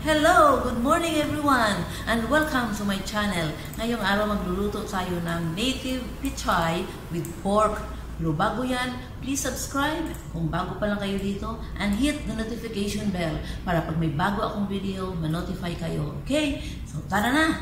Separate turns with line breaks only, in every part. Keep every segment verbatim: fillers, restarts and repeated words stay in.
Hello! Good morning everyone! And welcome to my channel. Ngayong araw magluluto tayo ng native pichay with pork. Pero bago yan, please subscribe kung bago pa lang kayo dito and hit the notification bell para pag may bago akong video, ma-notify kayo. Okay? So tara na!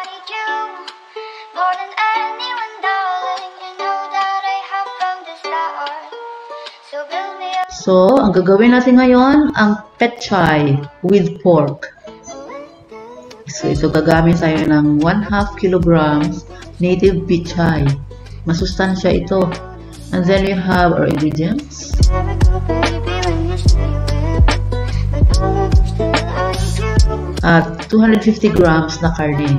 So, ang gagawin natin ngayon, ang pechay with pork. So, ito gagamit tayo ng one half kilograms native pechay. Masustansya ito. And then we have our ingredients. At two hundred fifty grams na karne.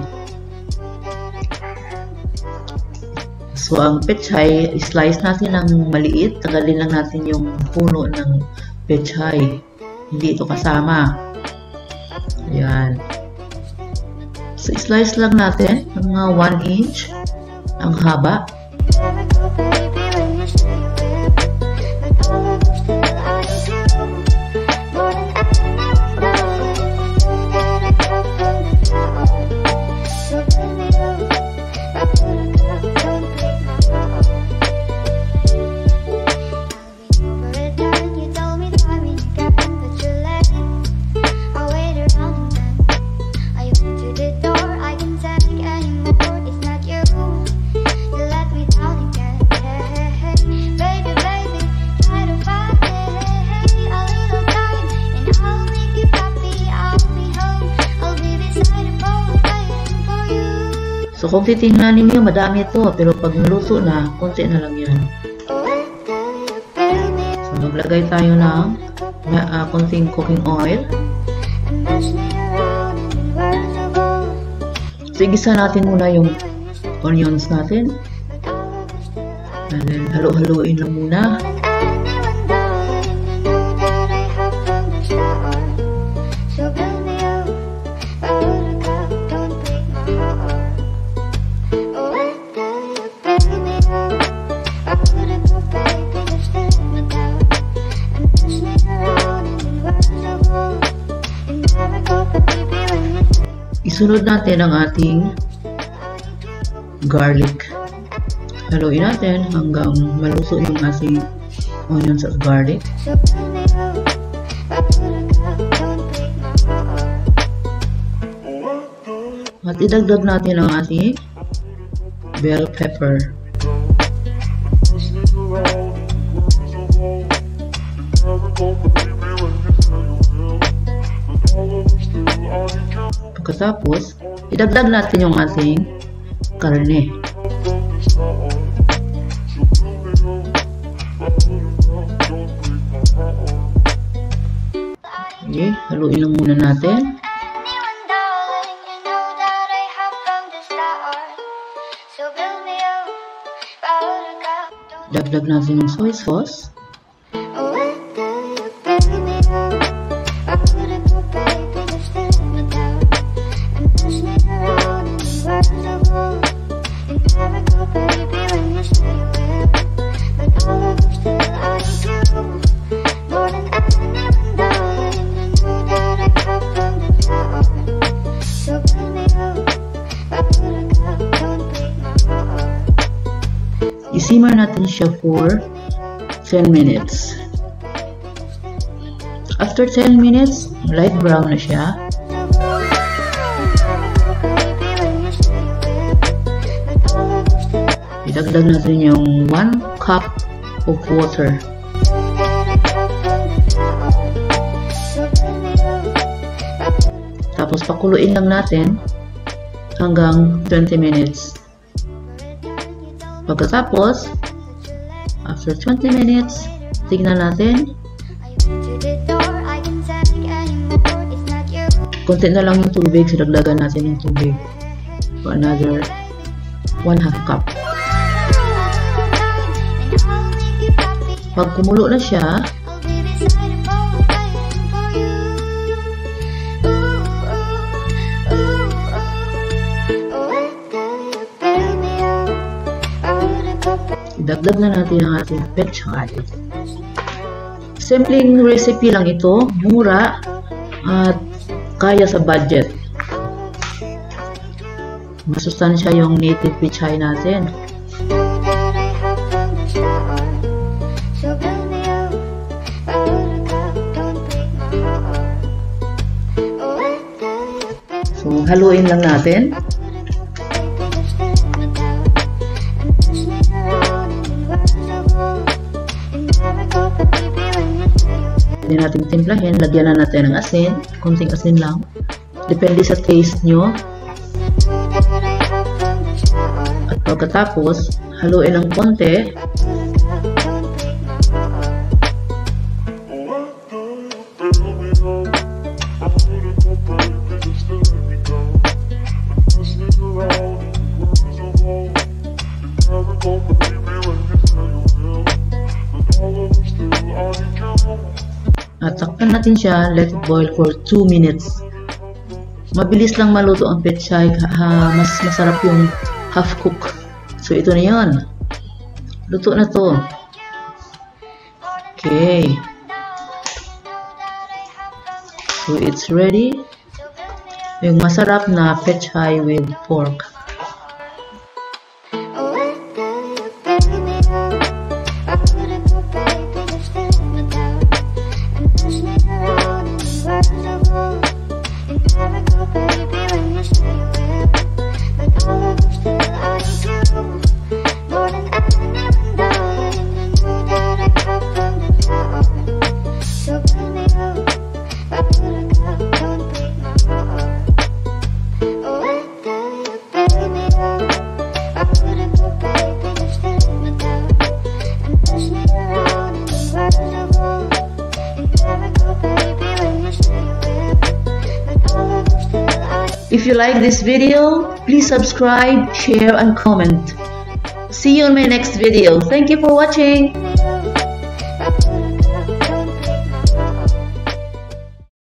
So, ang pechay, slice natin ng maliit. Tagalin lang natin yung puno ng pechay. Hindi ito kasama. Ayan. So, slice lang natin ng mga one inch ang haba. So, kung titingnan ninyo, madami ito. Pero pag naluto na, konti na lang yan. So, maglagay tayo ng uh, konting cooking oil. So, igisa natin muna yung onions natin. And then, halo-haloin lang muna. Isunod natin ang ating garlic. Haluin natin hanggang maluso yung ating onions at garlic. At idagdag natin ang ating bell pepper. Pagkatapos, idagdag natin yung ating karne. Okay, haluin lang muna natin. Dagdag natin yung soy sauce. I-simmer natin siya for ten minutes. After ten minutes, light brown na siya. Idagdag natin yung one cup of water. Tapos pakuluin lang natin hanggang twenty minutes. Pagkatapos, after twenty minutes, tignan natin. Konti na lang yung tubig, so dagdagan natin yung tubig for another one half cup. Pag kumulo na siya, idagdag na natin ang ating pechay. Simpleng recipe lang ito, mura, at kaya sa budget. Masustansya yung native pechay natin. So, haluin lang natin. Pwede natin timplahin, lagyan na natin ng asin, konting asin lang, depende sa taste nyo. At pagkatapos, haluin ng konti. At takpan natin siya, let it boil for two minutes. Mabilis lang maluto ang pechay, ha, mas masarap yung half cook. So ito na yun. Luto na to. Okay. So it's ready. Yung masarap na pechay with pork.
If you like this video, please subscribe, share, and comment. See you in my next video. Thank you for watching.